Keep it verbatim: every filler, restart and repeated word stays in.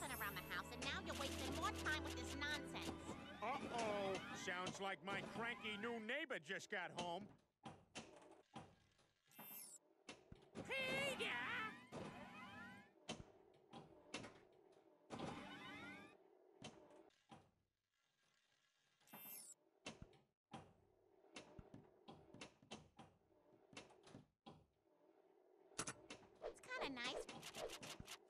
discipline around the house, and now you're wasting more time with this nonsense. Uh-oh. Sounds like my cranky new neighbor just got home. Hey there! It's kind of nice.